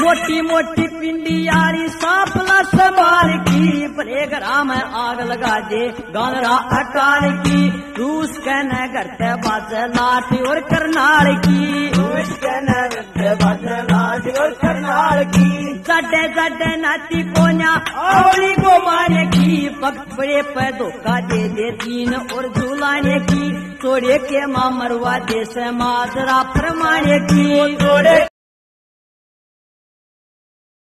मोटी मोटी पिंडी यारी सापला समार की, भले घरा में आग लगा दे गांगरा अकाल की। रूस कहने करते बाजे लाठी और करनाल की, रूस कहने करते बाजे लाठी और करनाल की। जडे जडे नाती कोन्या आवली को मारने की, वक्त बड़े पे धोखा दे दे तीन और झूलाने की। तोड़े के माँ मरवा दे से माजरा फरमाने की, तोड़े